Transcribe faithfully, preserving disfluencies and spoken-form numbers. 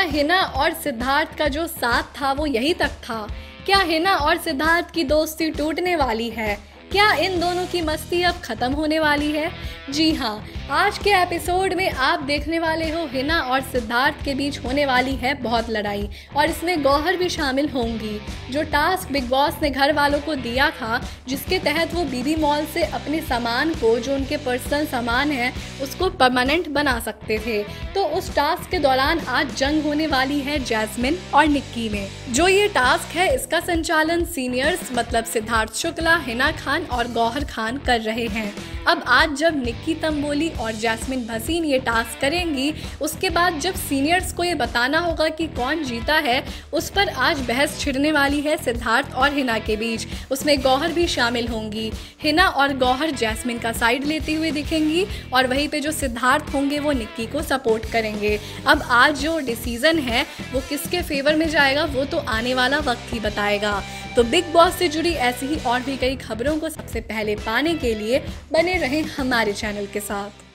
हिना और सिद्धार्थ का जो साथ था वो यहीं तक था? क्या हिना और सिद्धार्थ की दोस्ती टूटने वाली है? क्या इन दोनों की मस्ती अब खत्म होने वाली है? जी हाँ, आज के एपिसोड में आप देखने वाले हो हिना और सिद्धार्थ के बीच होने वाली है बहुत लड़ाई, और इसमें गौहर भी शामिल होंगी। जो टास्क बिग बॉस ने घर वालों को दिया था, जिसके तहत वो बीबी मॉल से अपने सामान को, जो उनके पर्सनल सामान है, उसको परमानेंट बना सकते थे, तो उस टास्क के दौरान आज जंग होने वाली है जैस्मिन और निक्की में। जो ये टास्क है, इसका संचालन सीनियर्स मतलब सिद्धार्थ शुक्ला, हिना खान और गौहर खान कर रहे हैं। अब आज जब निक्की तंबोली और जैस्मिन भसीन ये टास्क करेंगी, उसके बाद जब सीनियर्स को ये बताना होगा कि कौन जीता है, उस पर आज बहस छिड़ने वाली है सिद्धार्थ और हिना के बीच। उसमें गौहर भी शामिल होंगी। हिना और गौहर जैस्मिन का साइड लेती हुई दिखेंगी, और वहीं पे जो सिद्धार्थ होंगे वो निक्की को सपोर्ट करेंगे। अब आज जो डिसीजन है वो किसके फेवर में जाएगा, वो तो आने वाला वक्त ही बताएगा। तो बिग बॉस से जुड़ी ऐसी ही और भी कई खबरों को सबसे पहले पाने के लिए बने रहें हमारे चैनल के साथ।